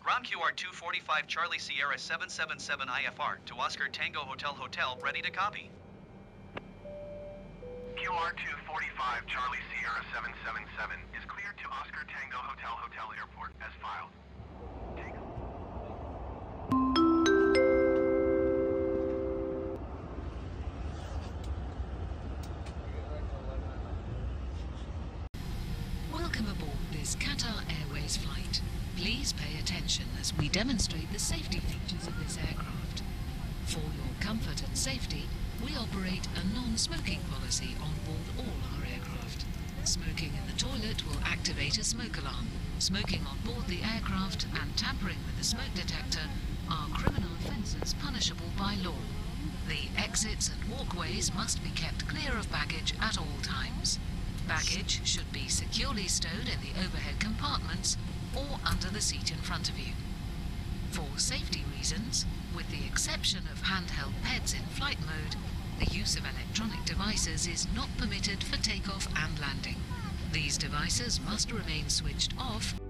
Ground QR 245 Charlie Sierra 777 IFR to Oscar Tango Hotel Hotel, ready to copy. QR 245 Charlie Sierra 777 is cleared to Oscar Tango Hotel Hotel Airport as filed. Welcome aboard this Qatar Airways flight. Please pay attention as we demonstrate the safety features of this aircraft. For your comfort and safety, we operate a non-smoking policy on board all our aircraft. Smoking in the toilet will activate a smoke alarm. Smoking on board the aircraft and tampering with the smoke detector are criminal offences punishable by law. The exits and walkways must be kept clear of baggage at all times. Baggage should be securely stowed in the overhead compartments or under the seat in front of you. For safety reasons, with the exception of handheld pets in flight mode, the use of electronic devices is not permitted for takeoff and landing. These devices must remain switched off